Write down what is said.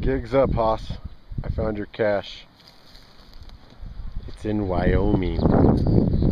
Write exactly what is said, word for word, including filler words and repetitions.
Gigs up, Hoss. I found your cache. It's in Wyoming.